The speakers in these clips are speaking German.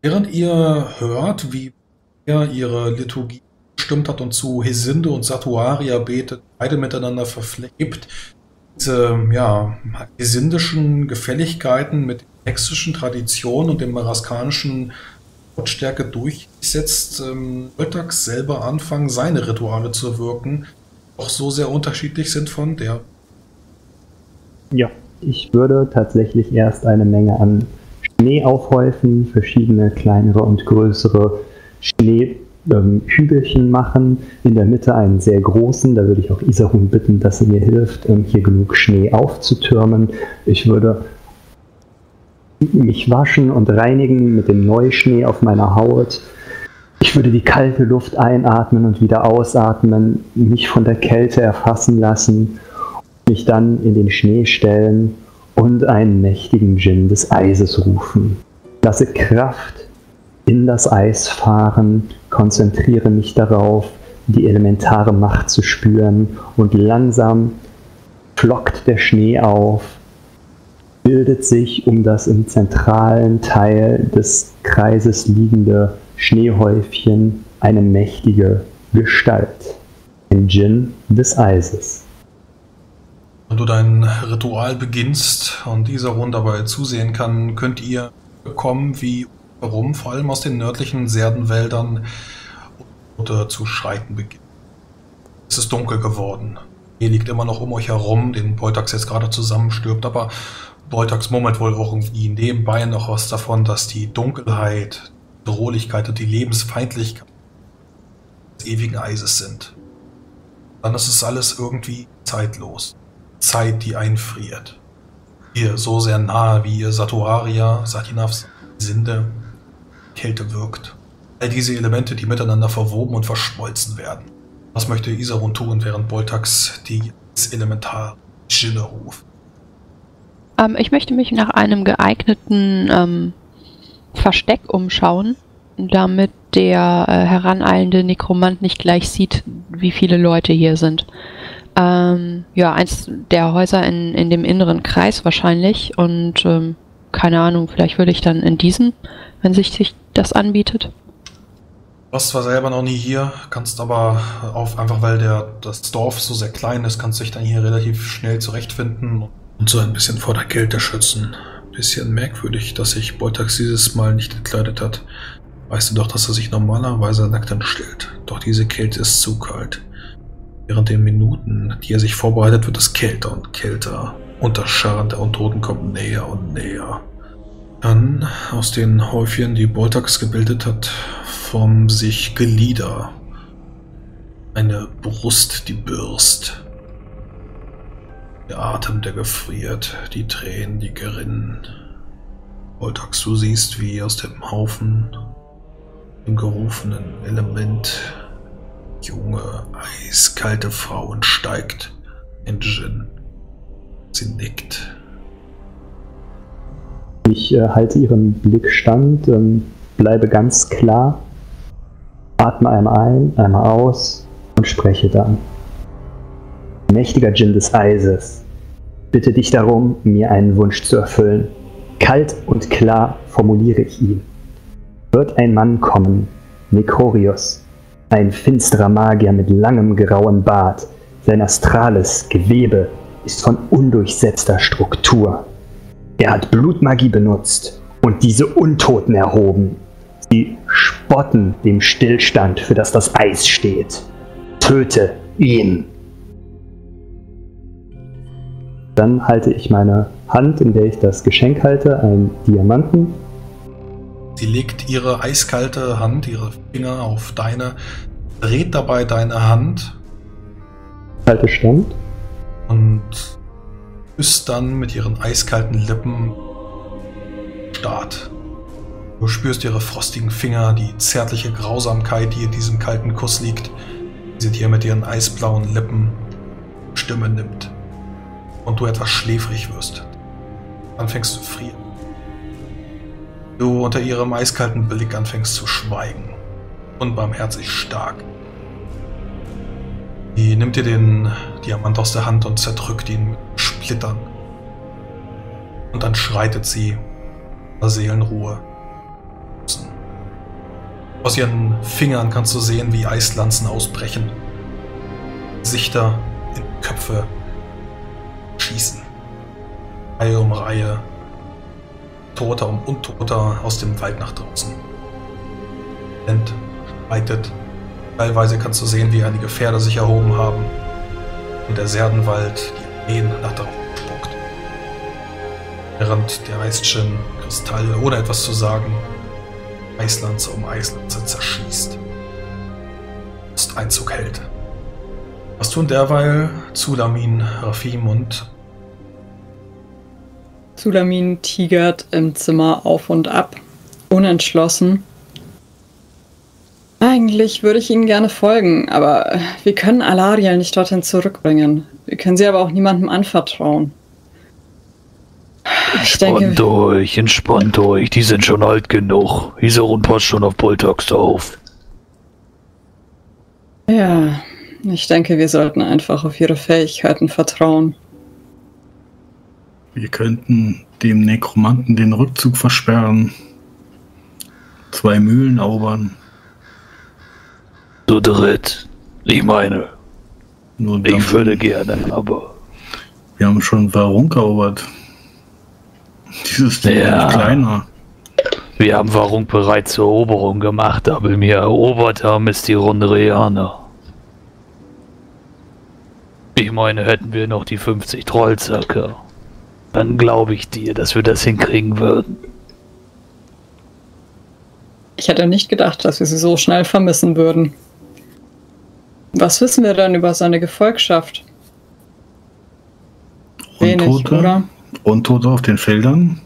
Während ihr hört, wie er ihre Liturgie bestimmt hat und zu Hesinde und Satuaria betet, beide miteinander verflecht, diese hesindischen Gefälligkeiten mit textischen Traditionen und dem maraskanischen Lautstärke durchsetzt, Voltax selber anfangen, seine Rituale zu wirken, auch so sehr unterschiedlich sind von der. Ja, ich würde tatsächlich erst eine Menge an Schnee aufhäufen, verschiedene kleinere und größere Schneehügelchen machen. In der Mitte einen sehr großen, da würde ich auch Isarun bitten, dass sie mir hilft, hier genug Schnee aufzutürmen. Ich würde mich waschen und reinigen mit dem Neuschnee auf meiner Haut. Ich würde die kalte Luft einatmen und wieder ausatmen, mich von der Kälte erfassen lassen, mich dann in den Schnee stellen und einen mächtigen Djinn des Eises rufen. Lasse Kraft in das Eis fahren, konzentriere mich darauf, die elementare Macht zu spüren und langsam flockt der Schnee auf, bildet sich um das im zentralen Teil des Kreises liegende Schneehäufchen eine mächtige Gestalt, ein Djinn des Eises. Wenn du dein Ritual beginnst und dieser Runde dabei zusehen kann, könnt ihr bekommen, wie herum, vor allem aus den nördlichen Serdenwäldern, zu schreiten beginnt. Es ist dunkel geworden. Ihr liegt immer noch um euch herum, den Voltax jetzt gerade zusammenstirbt, aber Voltax murmelt wohl auch irgendwie nebenbei noch was davon, dass die Dunkelheit, die Bedrohlichkeit und die Lebensfeindlichkeit des ewigen Eises sind. Dann ist es alles irgendwie zeitlos. Zeit, die einfriert. Ihr so sehr nahe, wie ihr Satuaria, Satinavs, Sinde, Kälte wirkt. All diese Elemente, die miteinander verwoben und verschmolzen werden. Was möchte Isarun tun, während Voltax die Elementar-Djinne ruft? Ich möchte mich nach einem geeigneten Versteck umschauen, damit der heraneilende Nekromant nicht gleich sieht, wie viele Leute hier sind. Eins der Häuser in dem inneren Kreis wahrscheinlich und keine Ahnung, vielleicht würde ich dann in diesem, wenn sich das anbietet. Du warst zwar selber noch nie hier, kannst aber einfach weil das Dorf so sehr klein ist, kannst dich dann hier relativ schnell zurechtfinden und so ein bisschen vor der Kälte schützen. Bisschen merkwürdig, dass sich Voltax dieses Mal nicht gekleidet hat. Weißt du doch, dass er sich normalerweise nackt anstellt. Doch diese Kälte ist zu kalt. Während den Minuten, die er sich vorbereitet, wird es kälter und kälter. Und das Scharren der Untoten kommt näher und näher. Dann, aus den Häufchen, die Voltax gebildet hat, formen sich Glieder. Eine Brust, die bürst. Der Atem, der gefriert, die Tränen, die gerinnen. Voltax, du siehst, wie aus dem Haufen, dem gerufenen Element, junge, eiskalte Frau steigt. Ein Djinn. Sie nickt. Ich halte ihren Blick stand, bleibe ganz klar, atme einmal ein, einmal aus und spreche dann. Mächtiger Djinn des Eises, bitte dich darum, mir einen Wunsch zu erfüllen. Kalt und klar formuliere ich ihn. Wird ein Mann kommen, Nekorios, ein finsterer Magier mit langem grauen Bart. Sein astrales Gewebe ist von undurchsetzter Struktur. Er hat Blutmagie benutzt und diese Untoten erhoben. Sie spotten dem Stillstand, für das das Eis steht. Töte ihn! Dann halte ich meine Hand, in der ich das Geschenk halte, einen Diamanten. Sie legt ihre eiskalte Hand, ihre Finger auf deine, dreht dabei deine Hand. Halte stand. Und küsst dann mit ihren eiskalten Lippen Start. Du spürst ihre frostigen Finger, die zärtliche Grausamkeit, die in diesem kalten Kuss liegt, die sie dir mit ihren eisblauen Lippen Stimme nimmt. Und du etwas schläfrig wirst. Anfängst zu frieren. Du unter ihrem eiskalten Blick anfängst zu schweigen. Unbarmherzig stark. Sie nimmt dir den Diamant aus der Hand und zerdrückt ihn mit Splittern. Und dann schreitet sie in Seelenruhe. Aus ihren Fingern kannst du sehen, wie Eislanzen ausbrechen. Gesichter in Köpfe schießen. Reihe um Reihe. Toter und Untoter aus dem Wald nach draußen. Wind reitet. Teilweise kannst du sehen, wie einige Pferde sich erhoben haben. Und der Serdenwald die Armeen nach draußen spuckt. Während der Eisdjinn Kristalle, ohne etwas zu sagen, Eislanze um Eislanze zerschießt. Ist Einzug hält. Was tun derweil Zulamin, Rafim und... Zulamin tigert im Zimmer auf und ab, unentschlossen. Eigentlich würde ich Ihnen gerne folgen, aber wir können Alariel nicht dorthin zurückbringen. Wir können sie aber auch niemandem anvertrauen. Entspannt euch, die sind schon alt genug. Iserun passt schon auf Boltax auf. Ja, ich denke, wir sollten einfach auf ihre Fähigkeiten vertrauen. Wir könnten dem Nekromanten den Rückzug versperren. 2 Mühlen erobern. Zu dritt. Ich meine, Nur ich würde gerne, aber... Wir haben schon Varunk erobert. Dieses Ding Ja. ist kleiner. Wir haben Varunk bereits zur Eroberung gemacht, aber mir erobert haben ist die Rundreaner. Ich meine, hätten wir noch die 50 Trollzacker, dann glaube ich dir, dass wir das hinkriegen würden. Ich hätte nicht gedacht, dass wir sie so schnell vermissen würden. Was wissen wir denn über seine Gefolgschaft? Wenig, Untote? oder? Untote auf den Feldern?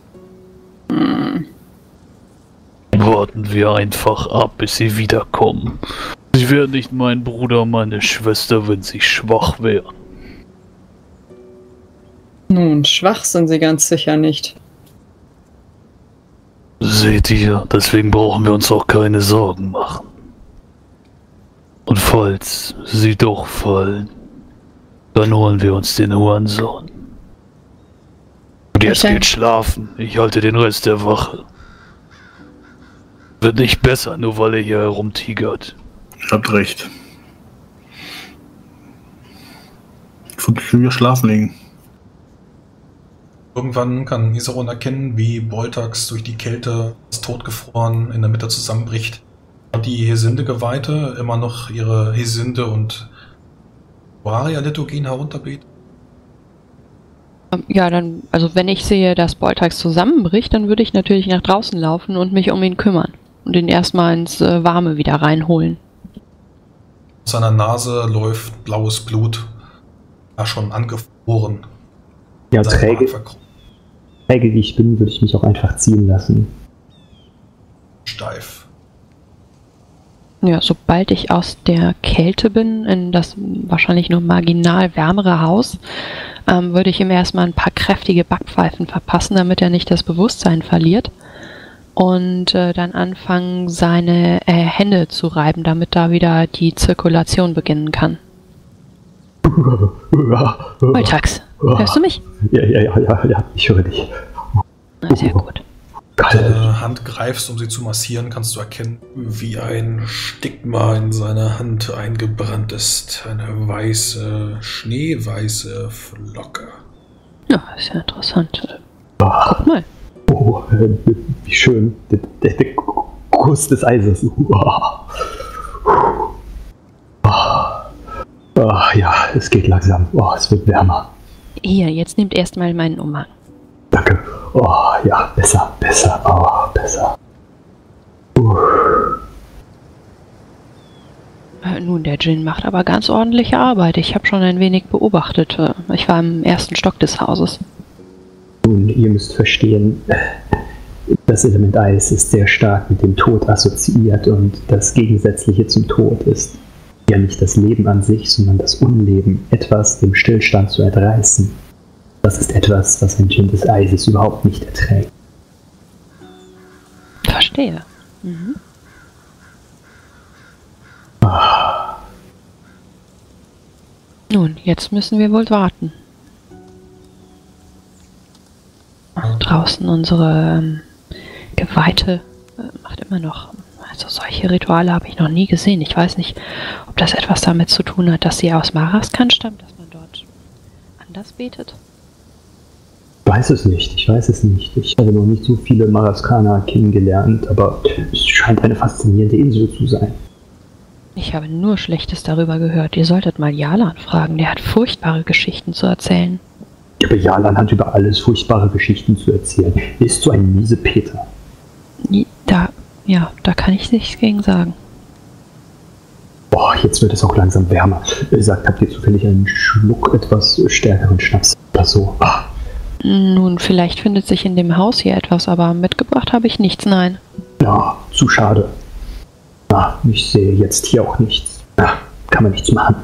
Warten wir einfach ab, bis sie wiederkommen. Sie wären nicht mein Bruder, meine Schwester, wenn sie schwach wären. Nun, schwach sind sie ganz sicher nicht. Seht ihr, deswegen brauchen wir uns auch keine Sorgen machen. Und falls sie doch fallen, dann holen wir uns den Hurensohn. Und jetzt geht schlafen, ich halte den Rest der Wache. Wird nicht besser, nur weil er hier herumtigert. Ihr habt recht. Wir schlafen legen. Irgendwann kann Iserun erkennen, wie Boltax durch die Kälte totgefroren in der Mitte zusammenbricht. Und die Hesinde-Geweihte immer noch ihre Hesinde und Varia-Liturgien herunterbetet. Ja, dann, also wenn ich sehe, dass Boltax zusammenbricht, dann würde ich natürlich nach draußen laufen und mich um ihn kümmern. Und ihn erstmal ins Warme wieder reinholen. Aus seiner Nase läuft blaues Blut. Ja, schon angefroren. Ja, Sein träge Magen verkrümmt, wie ich bin, würde ich mich auch einfach ziehen lassen. steif. Ja, sobald ich aus der Kälte bin, in das wahrscheinlich nur marginal wärmere Haus, würde ich ihm erstmal ein paar kräftige Backpfeifen verpassen, damit er nicht das Bewusstsein verliert. Und dann anfangen, seine Hände zu reiben, damit da wieder die Zirkulation beginnen kann. Boltax, hörst du mich? Ja, ich höre dich. Na, sehr gut. Deine Hand greifst, um sie zu massieren, kannst du erkennen, wie ein Stigma in seiner Hand eingebrannt ist. Eine weiße, schneeweiße Flocke. Ja, ist ja interessant. Guck mal. Oh, wie schön. Der Kuss des Eises. Ja, es geht langsam. Oh, es wird wärmer. Hier, jetzt nehmt erstmal meinen Umhang. Danke. Oh, ja, besser. Oh, besser. Nun, der Djinn macht aber ganz ordentliche Arbeit. Ich habe schon ein wenig beobachtet. Ich war im ersten Stock des Hauses. Nun, ihr müsst verstehen, das Element Eis ist sehr stark mit dem Tod assoziiert und das Gegensätzliche zum Tod ist ja nicht das Leben an sich, sondern das Unleben, etwas dem Stillstand zu entreißen. Das ist etwas, was ein Djinn des Eises überhaupt nicht erträgt. Verstehe. Mhm. Nun, jetzt müssen wir wohl warten. Draußen unsere Geweihte macht immer noch Also solche Rituale habe ich noch nie gesehen. Ich weiß nicht, ob das etwas damit zu tun hat, dass sie aus Maraskan stammt, dass man dort anders betet. Ich weiß es nicht. Ich habe noch nicht so viele Maraskaner kennengelernt, aber es scheint eine faszinierende Insel zu sein. Ich habe nur Schlechtes darüber gehört. Ihr solltet mal Jalan fragen. Der hat furchtbare Geschichten zu erzählen. Aber Jalan hat über alles furchtbare Geschichten zu erzählen. Er ist so ein miese Peter. Da kann ich nichts gegen sagen. Boah, jetzt wird es auch langsam wärmer. Habt ihr zufällig einen Schluck etwas stärkeren Schnaps oder so? Nun, vielleicht findet sich in dem Haus hier etwas, aber mitgebracht habe ich nichts, nein. Ja, zu schade. Ich sehe jetzt hier auch nichts. Kann man nichts machen.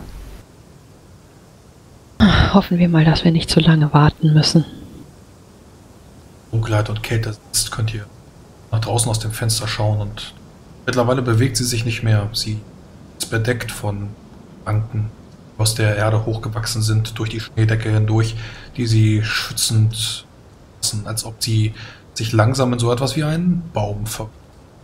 Hoffen wir mal, dass wir nicht zu lange warten müssen. Dunkelheit und Kälte sitzt, könnt ihr nach draußen aus dem Fenster schauen und mittlerweile bewegt sie sich nicht mehr. Sie ist bedeckt von Ranken, die aus der Erde hochgewachsen sind, durch die Schneedecke hindurch, die sie schützend lassen, als ob sie sich langsam in so etwas wie einen Baum verwandeln.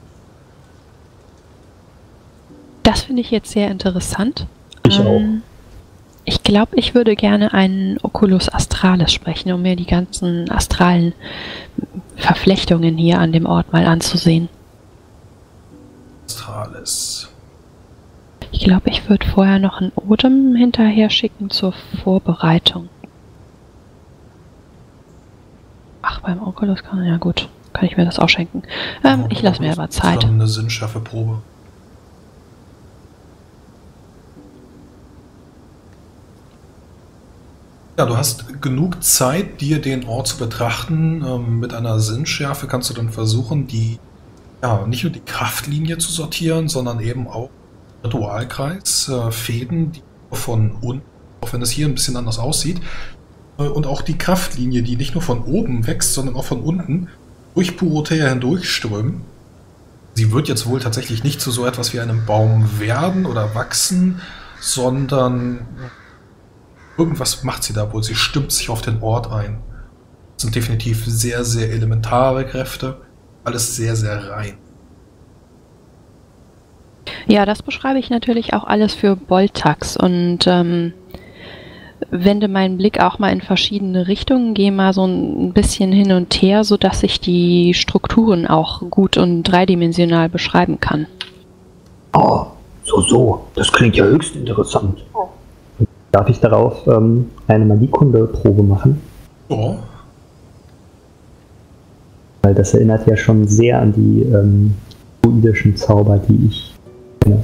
Das finde ich jetzt sehr interessant. Ich auch. Ich glaube, ich würde gerne einen Oculus Astralis sprechen, um mir die ganzen astralen Verflechtungen hier an dem Ort mal anzusehen. Astralis. Ich glaube, ich würde vorher noch einen Odem hinterher schicken zur Vorbereitung. Ach, beim Oculus kann ich mir das auch schenken. Ich lasse mir aber Zeit. Eine Sinnschärfeprobe. Ja, du hast genug Zeit, dir den Ort zu betrachten. Mit einer Sinnschärfe kannst du dann versuchen, nicht nur die Kraftlinie zu sortieren, sondern eben auch Ritualkreis, Fäden, die von unten, auch wenn es hier ein bisschen anders aussieht, und auch die Kraftlinie, die nicht nur von oben wächst, sondern auch von unten durch Purothea hindurchströmen. Sie wird jetzt wohl tatsächlich nicht zu so etwas wie einem Baum werden oder wachsen, sondern irgendwas macht sie da wohl. Sie stimmt sich auf den Ort ein. Das sind definitiv sehr, sehr elementare Kräfte. Alles sehr, sehr rein. Ja, das beschreibe ich natürlich auch alles für Boltax und wende meinen Blick auch mal in verschiedene Richtungen, gehe mal so ein bisschen hin und her, sodass ich die Strukturen auch gut und dreidimensional beschreiben kann. Oh, so. Das klingt ja höchst interessant. Darf ich darauf eine Magiekunde-Probe machen? Oh. Weil das erinnert ja schon sehr an die druidischen Zauber, die ich kenne.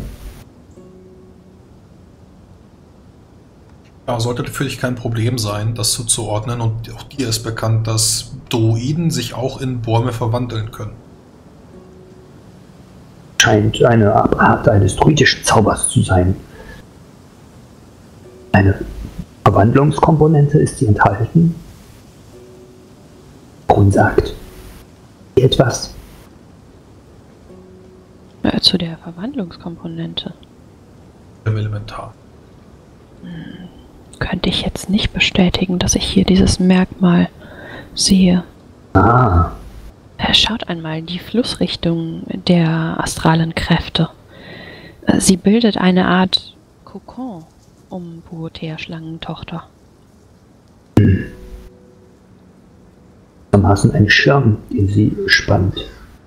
Ja, sollte für dich kein Problem sein, das zuzuordnen. Und auch dir ist bekannt, dass Druiden sich auch in Bäume verwandeln können. Scheint eine Art eines druidischen Zaubers zu sein. Eine Verwandlungskomponente ist sie enthalten. Und sagt etwas. Zu der Verwandlungskomponente. Im Elementar. Könnte ich jetzt nicht bestätigen, dass ich hier dieses Merkmal sehe. Schaut einmal, die Flussrichtung der astralen Kräfte. Sie bildet eine Art Kokon um Purothea-Schlangentochter. Am ein Schirm, den sie spannt.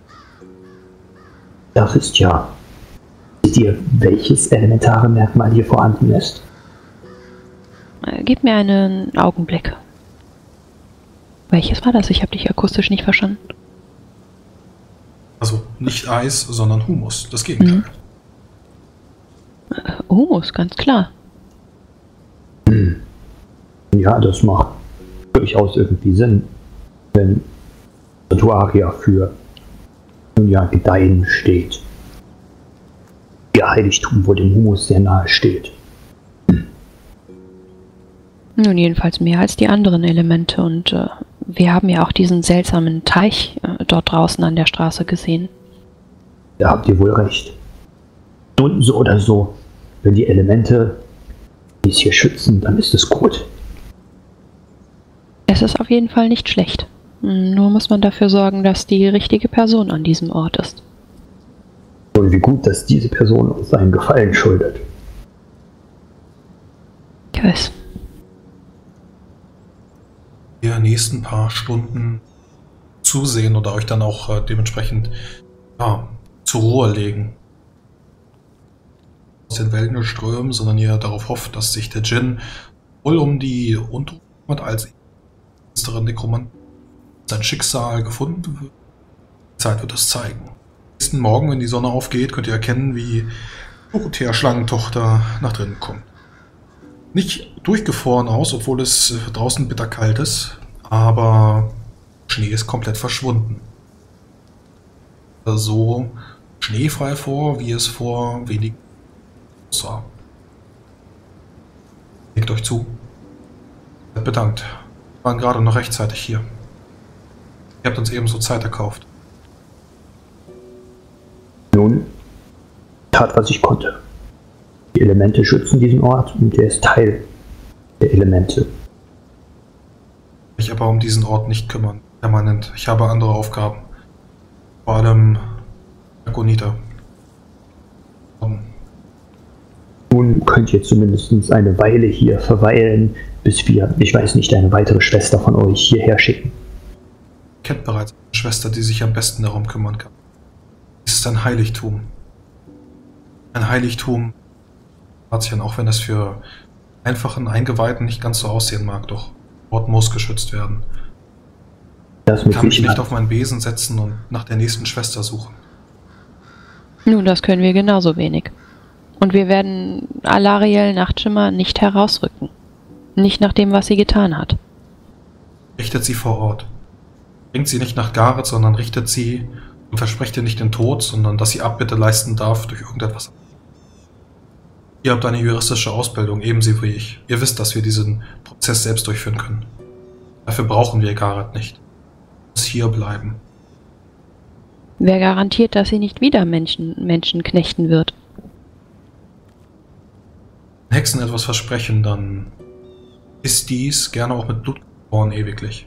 Das ist ja. Seht ihr, welches elementare Merkmal hier vorhanden ist? Gib mir einen Augenblick. Welches war das? Ich habe dich akustisch nicht verstanden. Also nicht Eis, sondern Humus. Das Gegenteil. Humus, ganz klar. Ja, das macht durchaus irgendwie Sinn, wenn Rituaria für Gedeihen steht. Ihr Heiligtum, wo dem Humus sehr nahe steht. Nun, jedenfalls mehr als die anderen Elemente und wir haben ja auch diesen seltsamen Teich dort draußen an der Straße gesehen. Da habt ihr wohl recht. Nun, so oder so, wenn die Elemente dies hier schützen, dann ist es gut. Es ist auf jeden Fall nicht schlecht. Nur muss man dafür sorgen, dass die richtige Person an diesem Ort ist. Und wie gut, dass diese Person uns einen Gefallen schuldet. Ich weiß. Die nächsten paar Stunden zusehen oder euch dann auch dementsprechend zur Ruhe legen. Aus den Welten strömen, sondern ihr darauf hofft, dass sich der Djinn wohl um die Unterung als finsteren Nekromant sein Schicksal gefunden wird. Die Zeit wird es zeigen. Am nächsten Morgen, wenn die Sonne aufgeht, könnt ihr erkennen, wie Dorothea Schlangentochter nach drinnen kommt. Nicht durchgefroren aus, obwohl es draußen bitterkalt ist, aber Schnee ist komplett verschwunden. So schneefrei vor, wie es vor wenigen aussah. Legt euch zu. Seid bedankt. Wir waren gerade noch rechtzeitig hier. Ihr habt uns ebenso Zeit erkauft. Nun, ich tat, was ich konnte. Die Elemente schützen diesen Ort und er ist Teil der Elemente. Ich aber um diesen Ort nicht kümmern, permanent. Ich habe andere Aufgaben. Vor allem Dragoniter. Nun könnt ihr zumindest eine Weile hier verweilen, bis wir, ich weiß nicht, eine weitere Schwester von euch hierher schicken. Ihr kennt bereits eine Schwester, die sich am besten darum kümmern kann. Es ist ein Heiligtum. Ein Heiligtum, auch wenn es für einfachen Eingeweihten nicht ganz so aussehen mag, doch der Ort muss geschützt werden. Das Ich kann mich nicht auf meinen Besen setzen und nach der nächsten Schwester suchen. Nun, das können wir genauso wenig. Und wir werden Alariel Nachtschimmer nicht herausrücken. Nicht nach dem, was sie getan hat. Richtet sie vor Ort. Bringt sie nicht nach Gareth, sondern richtet sie und versprecht ihr nicht den Tod, sondern dass sie Abbitte leisten darf durch irgendetwas. Ihr habt eine juristische Ausbildung, ebenso wie ich. Ihr wisst, dass wir diesen Prozess selbst durchführen können. Dafür brauchen wir Gareth nicht. Muss hier bleiben. Wer garantiert, dass sie nicht wieder Menschen knechten wird? Wenn Hexen etwas versprechen, dann ist dies gerne auch mit Blut geboren ewiglich.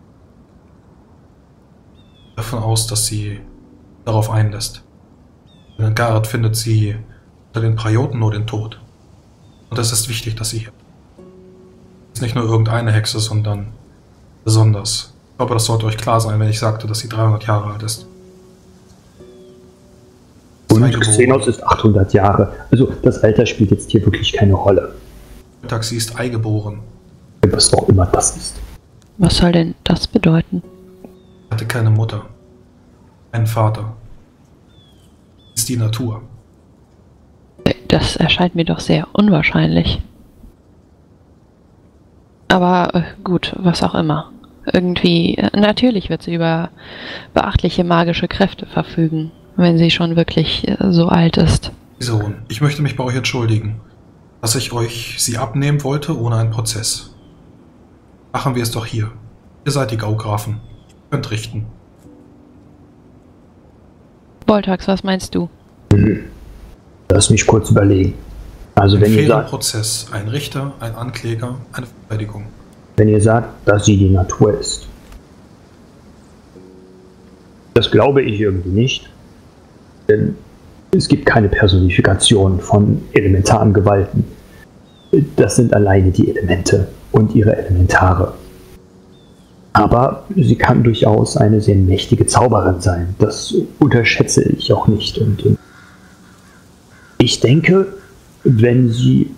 Davon aus, dass sie darauf einlässt. Denn in Gareth findet sie unter den Prioten nur den Tod. Und es ist wichtig, dass sie hier ist nicht nur irgendeine Hexe, sondern besonders. Ich glaube, das sollte euch klar sein, wenn ich sagte, dass sie 300 Jahre alt ist. Und Xenos ist 800 Jahre. Also das Alter spielt jetzt hier wirklich keine Rolle. Sie ist eingeboren. Was auch immer das ist. Was soll denn das bedeuten? Sie hatte keine Mutter. Einen Vater. Das ist die Natur. Das erscheint mir doch sehr unwahrscheinlich. Aber gut, was auch immer. Irgendwie, natürlich wird sie über beachtliche magische Kräfte verfügen, wenn sie schon wirklich so alt ist. Sohn, ich möchte mich bei euch entschuldigen, dass ich euch sie abnehmen wollte ohne einen Prozess. Machen wir es doch hier. Ihr seid die Gaugrafen. Ihr könnt richten. Boltax, was meinst du? Lass mich kurz überlegen. Also wenn ihr sagt, Prozess, ein Richter, ein Ankläger, eine Verteidigung. Wenn ihr sagt, dass sie die Natur ist. Das glaube ich irgendwie nicht. Denn es gibt keine Personifikation von elementaren Gewalten. Das sind alleine die Elemente und ihre Elementare. Aber sie kann durchaus eine sehr mächtige Zauberin sein. Das unterschätze ich auch nicht. Und ich denke, wenn sie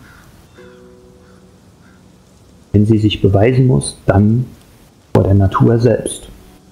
sich beweisen muss, dann vor der Natur selbst.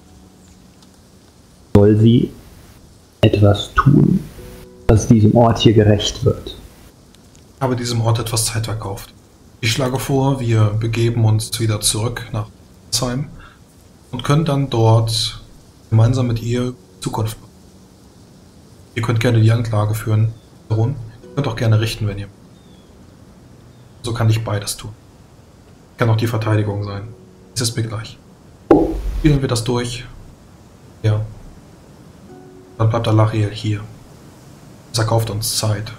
Soll sie etwas tun, was diesem Ort hier gerecht wird. Ich habe diesem Ort etwas Zeit verkauft. Ich schlage vor, wir begeben uns wieder zurück nach Heim und können dann dort gemeinsam mit ihr Zukunft machen. Ihr könnt gerne die Anklage führen, Baron. Ihr könnt auch gerne richten, wenn ihr. So kann ich beides tun. Kann auch die Verteidigung sein. Es ist mir gleich. Spielen wir das durch. Ja. Dann bleibt Alariel hier. Das erkauft uns Zeit.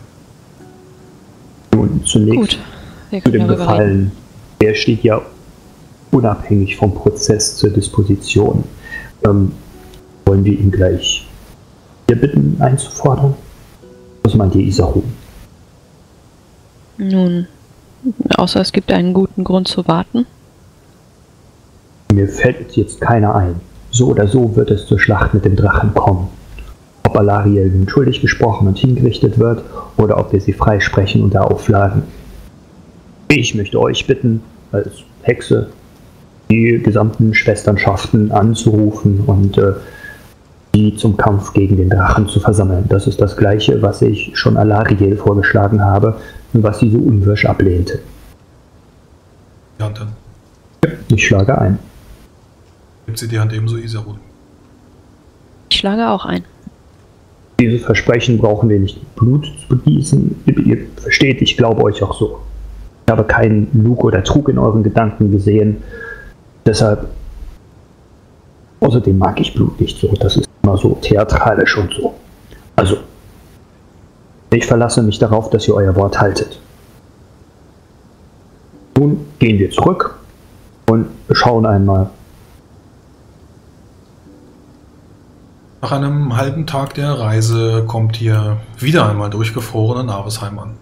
Nun, zunächst Gut, wir zu können dem darüber reden. Gefallen. Der steht ja unabhängig vom Prozess zur Disposition. Wollen wir ihn gleich hier bitten einzufordern? Was meint ihr, Isaru? Nun, außer es gibt einen guten Grund zu warten. Mir fällt jetzt keiner ein. So oder so wird es zur Schlacht mit dem Drachen kommen. Ob Alariel nun schuldig gesprochen und hingerichtet wird, oder ob wir sie freisprechen unter Auflagen. Ich möchte euch bitten, als Hexe, die gesamten Schwesternschaften anzurufen und die zum Kampf gegen den Drachen zu versammeln. Das ist das Gleiche, was ich schon Alariel vorgeschlagen habe und was sie so unwirsch ablehnte. Die Hand hin. Ich schlage ein. Gibt sie die Hand ebenso Isaru? Ich schlage auch ein. Dieses Versprechen brauchen wir nicht Blut zu begießen. Ihr versteht, ich glaube euch auch so. Ich habe keinen Lug oder Trug in euren Gedanken gesehen. Deshalb, außerdem mag ich Blut nicht so. Das ist immer so theatralisch und so. Also, ich verlasse mich darauf, dass ihr euer Wort haltet. Nun gehen wir zurück und schauen einmal. Nach einem halben Tag der Reise kommt ihr wieder einmal durchgefroren in Avesheim an.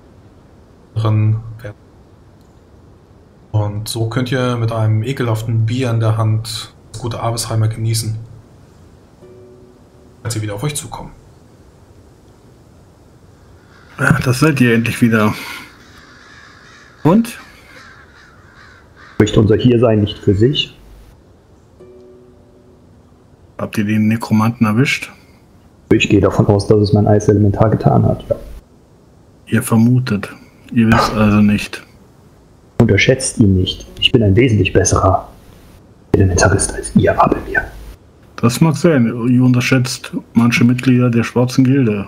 Und so könnt ihr mit einem ekelhaften Bier in der Hand das gute Avesheimer genießen, als sie wieder auf euch zukommen. Ja, das seid ihr endlich wieder. Und? Spricht unser Hiersein nicht für sich? Habt ihr den Nekromanten erwischt? Ich gehe davon aus, dass es mein Eiselementar getan hat. Ja. Ihr vermutet. Ihr wisst also nicht. Unterschätzt ihn nicht. Ich bin ein wesentlich besserer Elementarist als ihr, Abelmir. Das mag sein. Ihr unterschätzt manche Mitglieder der Schwarzen Gilde.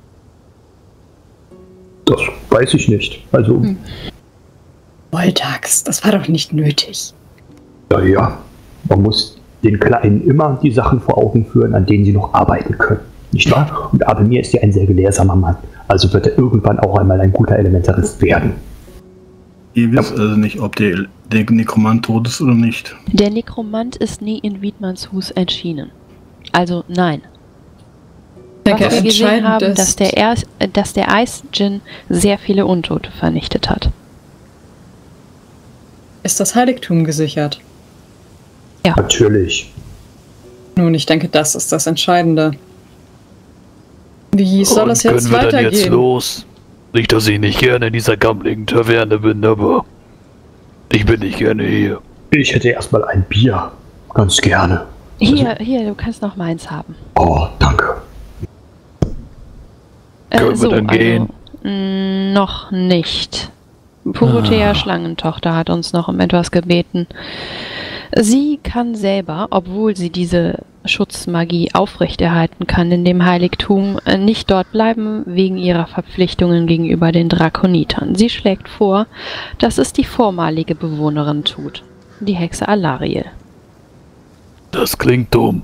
Das weiß ich nicht. Also, Voltax, das war doch nicht nötig. ja, man muss den Kleinen immer die Sachen vor Augen führen, an denen sie noch arbeiten können. Nicht wahr? Und Abelmir ist ja ein sehr gelehrsamer Mann. Also wird er irgendwann auch einmal ein guter Elementarist werden. Ihr wisst also nicht, ob der Nekromant tot ist oder nicht. Der Nekromant ist nie in Wiedmannshus erschienen. Also nein. Ich denke, Was wir gesehen entscheidend haben, ist, dass der Eisdjinn sehr viele Untote vernichtet hat. ist das Heiligtum gesichert. Ja. Natürlich. Nun, ich denke, das ist das Entscheidende. Wie soll es jetzt können wir dann jetzt weitergehen? los? Nicht, dass ich nicht gerne in dieser gammeligen Taverne bin, aber ich bin nicht gerne hier. Ich hätte erstmal ein Bier. Ganz gerne. Hier, du kannst noch meins haben. Oh, danke. Können wir dann gehen? Noch nicht. Purothea Schlangentochter hat uns noch um etwas gebeten. Sie kann selber, obwohl sie diese Schutzmagie aufrechterhalten kann in dem Heiligtum, nicht dort bleiben wegen ihrer Verpflichtungen gegenüber den Drakonitern. Sie schlägt vor, dass es die vormalige Bewohnerin tut, die Hexe Alariel. Das klingt dumm.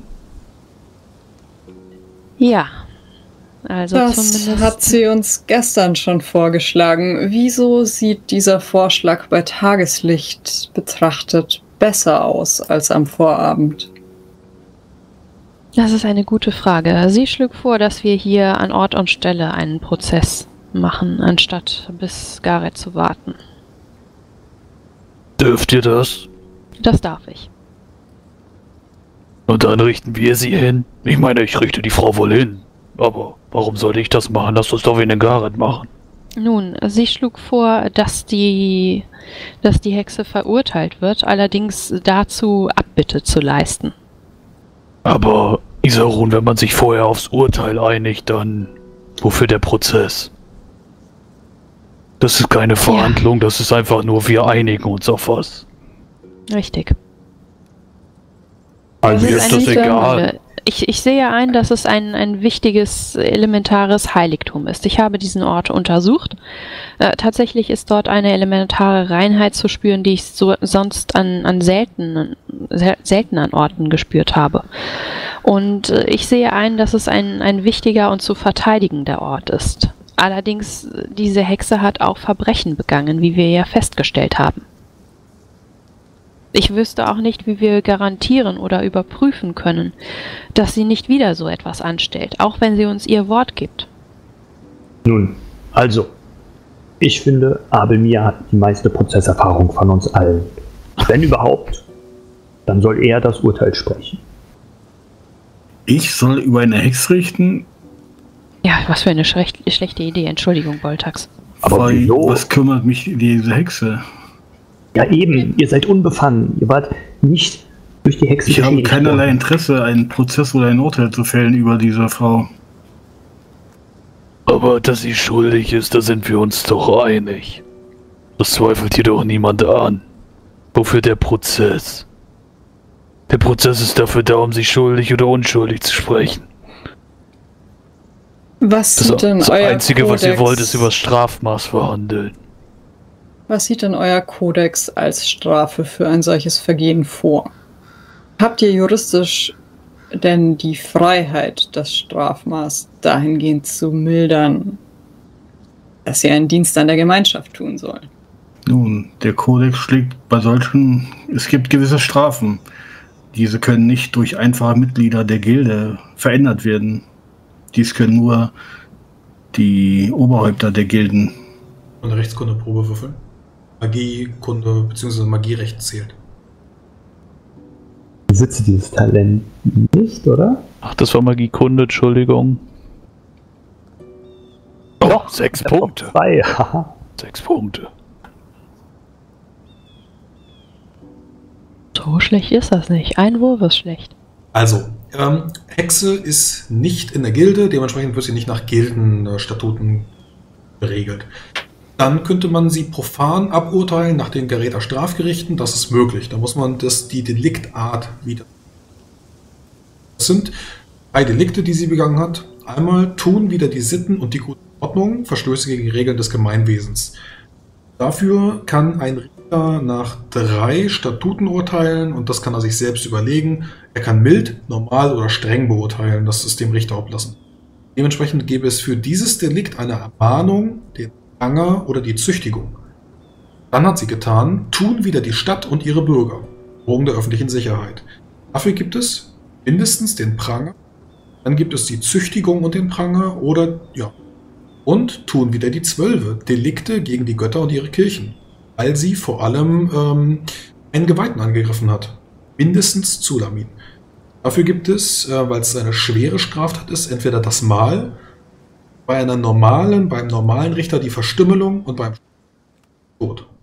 Ja, also Das zumindest hat sie uns gestern schon vorgeschlagen. Wieso sieht dieser Vorschlag bei Tageslicht betrachtet besser aus als am Vorabend? Das ist eine gute Frage. Sie schlug vor, dass wir hier an Ort und Stelle einen Prozess machen, anstatt bis Gareth zu warten. Dürft ihr das? Das darf ich. Und dann richten wir sie hin. Ich meine, ich richte die Frau wohl hin. Aber warum sollte ich das machen? Lass uns doch wie eine Gareth machen. Nun, sie schlug vor, dass die Hexe verurteilt wird, allerdings dazu Abbitte zu leisten. Aber, Isarun, wenn man sich vorher aufs Urteil einigt, dann wofür der Prozess? Das ist keine Verhandlung, das ist einfach nur, wir einigen uns auf was. Richtig. Also Das mir ist ist eine das egal. Ich sehe ein, dass es ein wichtiges, elementares Heiligtum ist. Ich habe diesen Ort untersucht. Tatsächlich ist dort eine elementare Reinheit zu spüren, die ich sonst an selten an Orten gespürt habe. Und ich sehe ein, dass es ein wichtiger und zu verteidigender Ort ist. Allerdings, diese Hexe hat auch Verbrechen begangen, wie wir ja festgestellt haben. Ich wüsste auch nicht, wie wir garantieren oder überprüfen können, dass sie nicht wieder so etwas anstellt, auch wenn sie uns ihr Wort gibt. Nun, also, ich finde, Abel Mia hat die meiste Prozesserfahrung von uns allen. Wenn überhaupt, dann soll er das Urteil sprechen. Ich soll über eine Hex richten? Ja, was für eine schlechte Idee. Entschuldigung, Voltax. Aber wieso? Was kümmert mich diese Hexe? Ja eben, ihr seid unbefangen. Ihr wart nicht durch die Hexe Ich habe geschädigt keinerlei worden. Interesse, einen Prozess oder ein Urteil zu fällen über diese Frau. Aber dass sie schuldig ist, da sind wir uns doch einig. Das zweifelt hier doch niemand an. Wofür der Prozess? Der Prozess ist dafür da, um sie schuldig oder unschuldig zu sprechen. Was sieht denn Das euer Einzige, Kodex, was ihr wollt, ist über das Strafmaß verhandeln. Was sieht denn euer Kodex als Strafe für ein solches Vergehen vor? Habt ihr juristisch denn die Freiheit, das Strafmaß dahingehend zu mildern, dass sie einen Dienst an der Gemeinschaft tun soll? Nun, der Kodex schlägt bei solchen, es gibt gewisse Strafen. Diese können nicht durch einfache Mitglieder der Gilde verändert werden. Dies können nur die Oberhäupter der Gilden. Eine Rechtskundeprobe würfeln. Magiekunde bzw. Magierecht zählt. Besitzt dieses Talent nicht, oder? Ach, das war Magiekunde, Entschuldigung. Oh, Doch, 6 ich hab Punkte. noch 2, haha. 6 Punkte. So schlecht ist das nicht. Ein Wurf ist schlecht. Also, Hexe ist nicht in der Gilde, dementsprechend wird sie nicht nach Gildenstatuten geregelt. Dann könnte man sie profan aburteilen nach den Geräter Strafgerichten, das ist möglich. Da muss man die Deliktart wieder. Das sind 3 Delikte, die sie begangen hat. Einmal tun wider die Sitten und die gute Ordnung, Verstöße gegen die Regeln des Gemeinwesens. Dafür kann ein Richter nach 3 Statuten urteilen und das kann er sich selbst überlegen. Er kann mild, normal oder streng beurteilen, das ist dem Richter oblassen. Dementsprechend gäbe es für dieses Delikt eine Ermahnung, den Pranger oder die Züchtigung. Dann hat sie getan, tun wider die Stadt und ihre Bürger, Drohung der öffentlichen Sicherheit. Dafür gibt es mindestens den Pranger, dann gibt es die Züchtigung und den Pranger oder, ja, und tun wider die 12 Delikte gegen die Götter und ihre Kirchen, weil sie vor allem einen Geweihten angegriffen hat. Mindestens Zulamin. Dafür gibt es, weil es eine schwere Straftat ist, entweder das Mahl, beim normalen Richter die Verstümmelung und beim Tod.